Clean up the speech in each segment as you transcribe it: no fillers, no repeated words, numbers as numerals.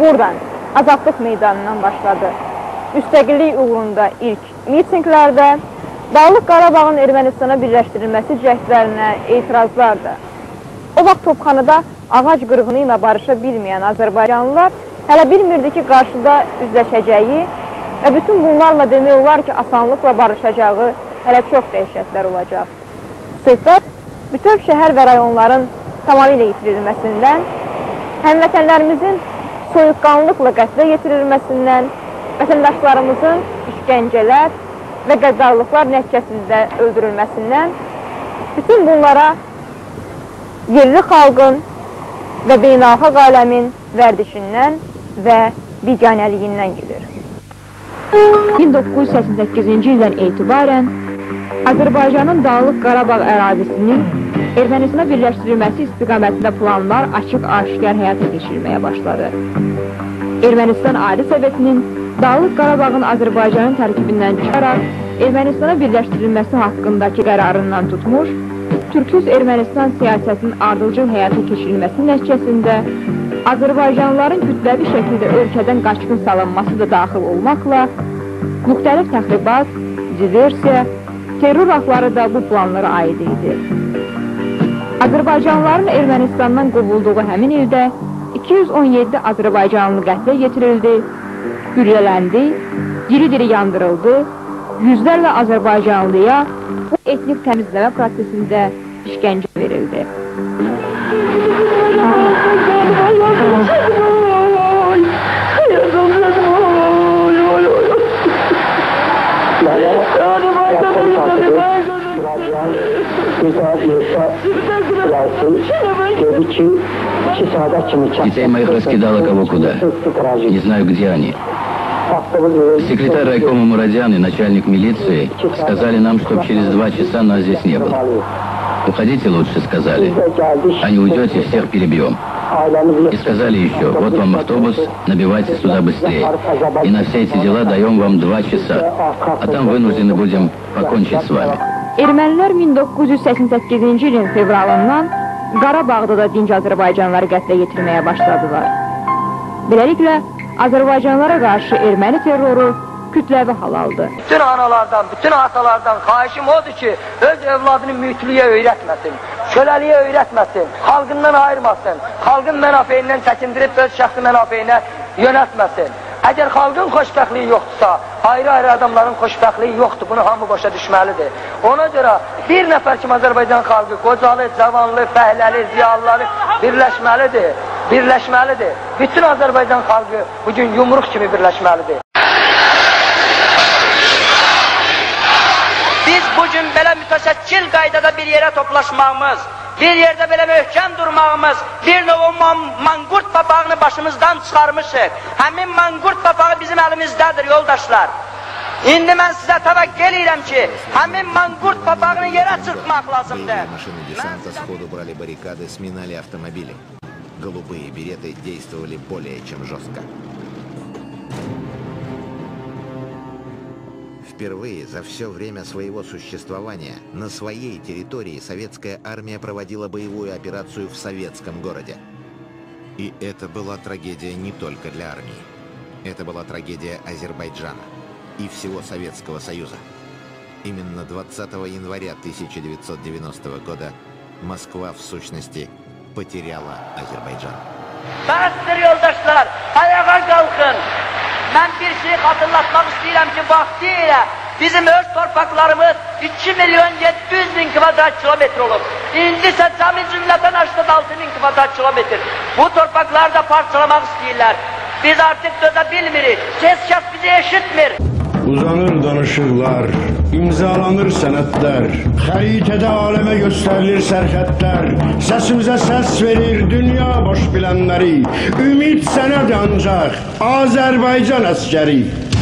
buradan, Azadlıq meydanından başladı. Müstəqillik uğrunda ilk mitinglərdə, Dağlıq Qarabağın Ermənistana birləşdirilməsi cəhdlərinə etirazlar da. O vaxt Topxanada ağac qırğını ilə barışa bilməyən Azərbaycanlılar hələ bilmirdi ki, qarşıda üzləşəcəyi və bütün bunlarla demək olar ki, asanlıqla barışacağı hələ çox dəhşətlər olacaq. Söhbət bütöv şəhər və rayonların tamamilə yitirilməsindən, həmvətənlərimizin soyuqqanlıqla qətlə yetirilməsindən, vətəndaşlarımızın işgəncələr və qəddarlıqlar nəticəsində öldürülməsindən, bütün bunlara yerli xalqın və beynəlxalq aləmin vərdişindən və biganəliyindən gedir. 1988-ci ildən etibarən Azərbaycanın Dağlıq Qarabağ ərazisinin Ermənistana birləşdirilməsi istiqamətində planlar açıq-aşkar həyata keçirilməyə başladı. Ermənistan Ali Sovetinin Dağlıq Qarabağın Azərbaycanın tərkibindən çıxaraq Ermənistana birləşdirilməsi haqqındakı qərarından tutmuş, Türküz Ermənistan siyasətinin ardıcıl həyata keçirilməsi nəticəsində Azərbaycanlıların kütləvi şəkildə ölkədən qaçqın salınması da daxil olmaqla müxtəlif təxribat, diversiya, terror aktları da bu planlara aid idi. Azərbaycanlıların Ermənistandan qovulduğu həmin ildə 217 Azərbaycanlı qətlə yetirildi, güllələndi, diri-diri yandırıldı, yüzlərlə Azərbaycanlıya bu etnik təmizləmə prosesində işgəncə verildi. Детей моих раскидало кого куда. Не знаю, где они. Секретарь райкома Мурадян и начальник милиции сказали нам, чтобы через 2 часа нас здесь не было. Уходите лучше, сказали. А не уйдете, всех перебьем. И сказали еще, вот вам автобус, набивайте сюда быстрее. И на все эти дела даем вам 2 часа. А там вынуждены будем покончить с вами. Ermənilər 1988-ci ilin fevralından Qarabağda da dinc Azərbaycanlıları qətlə yetirməyə başladılar. Beləliklə, Azərbaycanlılara qarşı erməni terroru kütləvi hal aldı. Bütün analardan, bütün atalardan xahişim odur ki, öz evladını mütliyə öyrətməsin, köləliyə öyrətməsin, xalqından ayırmasın, xalqın mənafeyindən çəkindirib öz şəxsi mənafeyinə yönətməsin. Əgər xalqın xoşbəxtliyi yoxdursa, ayrı-ayrı adamların xoşbəxtliyi yoxdur, bunu hamı başa düşməlidir. Ona görə bir nəfər kimi Azərbaycan xalqı, qocalı, cavanlı, fəhləli, ziyalıları birləşməlidir. Bütün Azərbaycan xalqı bugün yumruq kimi birləşməlidir. Biz bugün belə mütəşəkkil qaydada bir yerə toplaşmağımız, bir yerdə belə möhkəm durmağımız, bir növ manqurt papağını başımızdan çıxarmışıq. Həmin manqurt papağı bizim əlimizdədir, yoldaşlar. İndi mən sizə təvəkkül edirəm ki, həmin manqurt papağını yerə çırpmaq lazımdır. Машины десанта сходу брали баррикады, сминали автомобили. Голубые береты действовали более чем жестко. Впервые за все время своего существования на своей территории советская армия проводила боевую операцию в советском городе. И это была трагедия не только для армии. Это была трагедия Азербайджана и всего Советского Союза. Именно 20 января 1990 года Москва, в сущности, потеряла Азербайджан. Bəsdir yoldaşlar, ayağa qalxın. Mən bir şey hatırlatmaq istəyirəm ki, vaxtilə bizim öz torpaqlarımız 2.700.000 kvadrat kilometr olub. İndi isə cəmi cümlədən 86.000 kvadrat kilometr. Bu torpaqları da parçalamaq istəyirlər. Biz artıq dözə bilmirik, heç kəs bizi eşitmir. Uzanır danışıqlar, imzalanır sənədlər, xəritədə aləmə göstərilir sərxətlər, səsimizə səs verir dünya boş bilənləri, ümid sənəd ancaq Azərbaycan əskəri.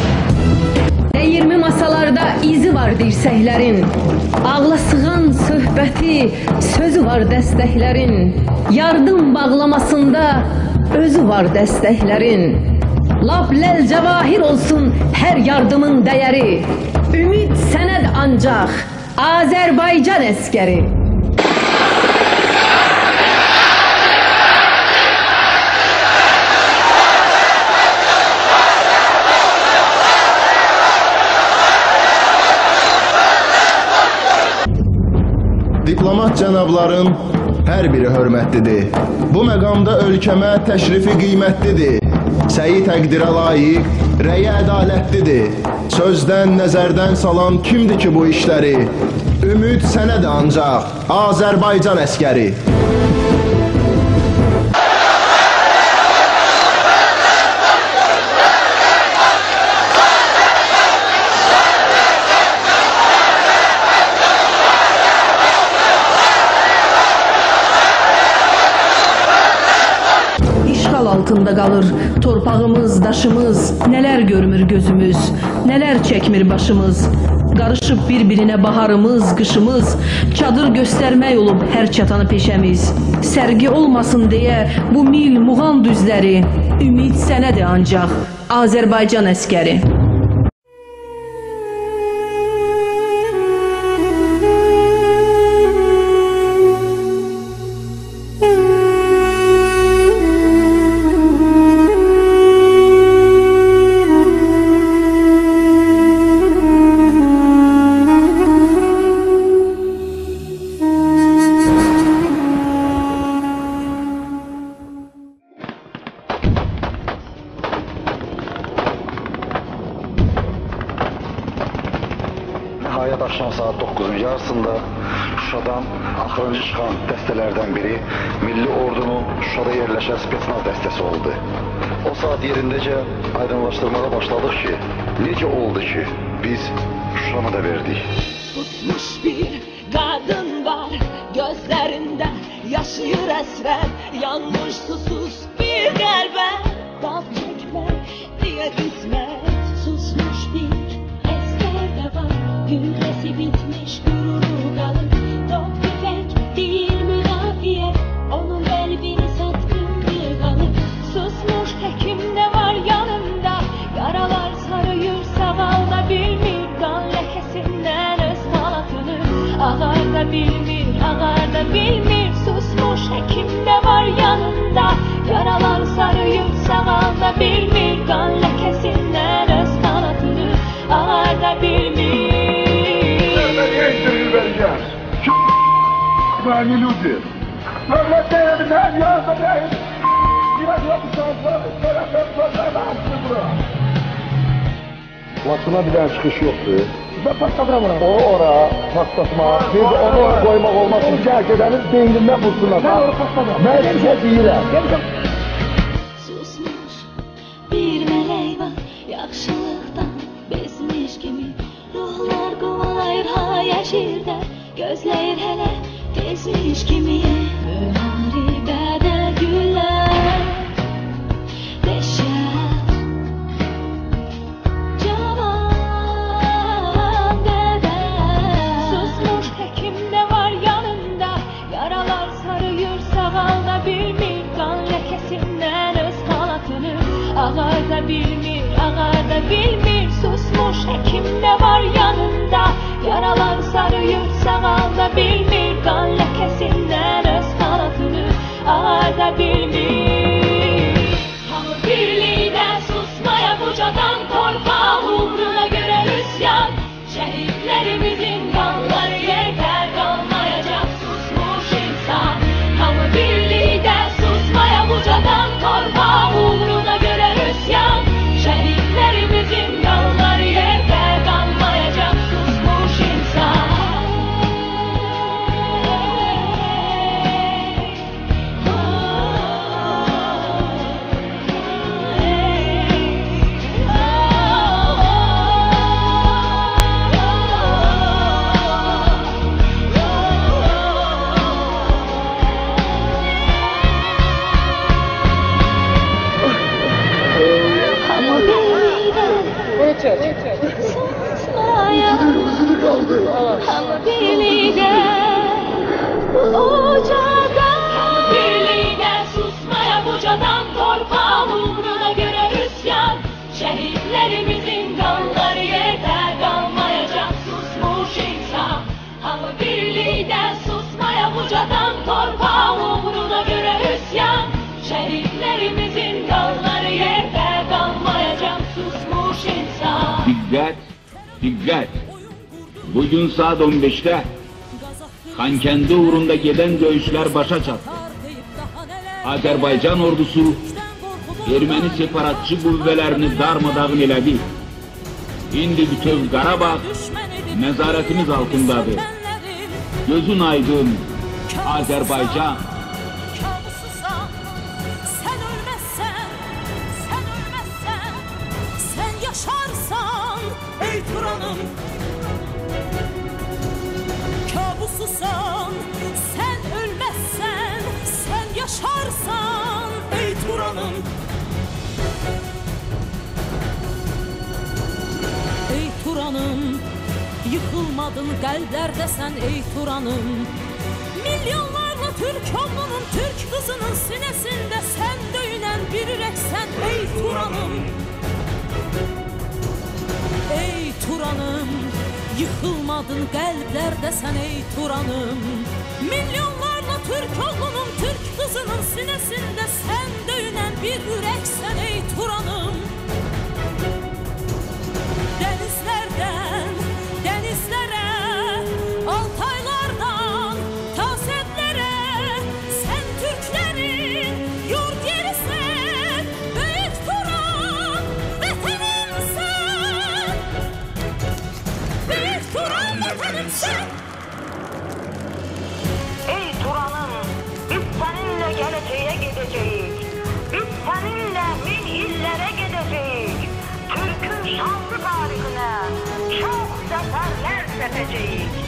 20 masalarda izi var dirsəklərin, ağla sığan söhbəti, sözü var dəstəklərin, yardım bağlamasında özü var dəstəklərin. Lap ləl cəvahir olsun hər yardımın dəyəri, ümid sənəd ancaq Azərbaycan əskəri. diplomat cənabların hər biri hörmətlidir. Bu məqamda ölkəmə təşrifi qiymətlidir. Səyi təqdirə layiq, rəyi ədalətlidir. Sözdən, nəzərdən salan kimdir ki bu işləri? Ümid sənədir ancaq, Azərbaycan əskəri. Altında qalır torpağımız, daşımız, nələr görmür gözümüz, nələr çəkmir başımız. Qarışıb bir-birinə baharımız, qışımız, çadır göstərmək olub hər çatanı peşəmiz. Sərgi olmasın deyə bu mil muğan düzləri, ümid sənədir ancaq, Azərbaycan əskəri. Nihayet akşam saat 9'un yarısında Şuşa'dan axırıncı çıxan dəstələrdən biri Milli Ordunun Şuşada yerləşən Spetsnaz dəstəsi oldu. O saat yerindəcə aydınlaşdırmağa başladıq ki, necə oldu ki biz Şuşanı da verdik. Tutmuş bir kadın var gözlerinde, yaşıyor esren, yanmış susuz bir kalbe. Dal çekmek diye kısmet, susmuş bir esker de var. Güllesi bitmiş gururu kalır, top tüfek değil müdafiye, onun kalbini satkınlığı kalır. Susmuş hekim de var yanımda, yaralar sarıyor savalda bilmir, kan lekesinden öz halatını. Ağar da bilmir, ağar da bilmir, susmuş hekim de var yanında, yaralar sarıyor savalda bilmir, kan lekesinden öz halatını. Ağar da bilmir. Vereceğiz. Yani люди. Devletlerin her yardım. Laçına bir tane çıkış yoktu. Ben patladıram ona. O ora patlatma. Biz onu koymak olmaz. Onu terk edenin beyninden bulsunlar. Ben onu patladım. Ben bir şey değilim. Susmuş bir meleğ var, yaxşılıqdan bezmiş kimi. Ruhlar kovalayır hayəşirdə, gözləyir hələ tezmiş kimi. Müharibədə güllər deşər, cavan qədər. Susmuş həkim də var yanında, yaralar sarıyır sağalda bilmir, qan ləkəsindən öz halatını. Ağar da bilmir, ağar da bilmir, susmuş hekim de var yanında, yaralar sarıyor sağalda bilmir, kan lekesinden öz halatını. Ağar da bilmir. Hamı birliğine susmaya bucadan korkma, uğruna göre üsyan, şehitlerimizin kanları yerde kalmayacak. Susmuş insan, hamı birliğine susmaya bucadan korkma, uğruna göre üsyan, şehitlerimizin kanları yerde kalmayacak. Susmuş insan. Ama birliğine ucadan, birliğine susmaya bucadan korkma, uğruna göre üsyan, şehitlerimizin kanları yerde kalmayacak. Susmuş insan. Ama birliğine susmaya bucadan korkma, uğruna göre üsyan, şehitlerimizin kanları yerde kalmayacak. Susmuş insan. Dikkat, dikkat. Bugün saat 15'te Xankəndi uğrunda gedən döyüşlər başa çatdı. Azərbaycan ordusu erməni separatçı qüvvələrini darmadağın elədi. İndi bütöv Qarabağ nəzarətimiz altındadır. Gözün aydın Azərbaycan. Sen ölmezsen, sen yaşarsan ey Turan'ım. Kabususan, sen ölmezsen, sen yaşarsan ey Turan'ım. Ey Turan'ım, yıkılmadın kalplerde sen ey Turan'ım. Milyonlarla Türk oğlunun, Türk kızının sinesinde sen döyünen bir yüreksen ey Turan'ım. Ey Turan'ım, yıkılmadın kalplerde sen ey Turan'ım. Milyonlarla Türk oğlunun, Türk kızının sinesinde sen döyünen bir yüreksen ey Turan'ım. Denizlerden denizlere, Altaylardan Tasetlere, sen Türklerin yurt yerisin, büyük Turan veteninsin. Büyük Turan veteninsin. Ey Turan'ım, biz seninle geleceğe gideceğiz. Biz seninle min illere gideceğiz. Türk'ün şanlı tarihine çok zaferler sepeceğiz.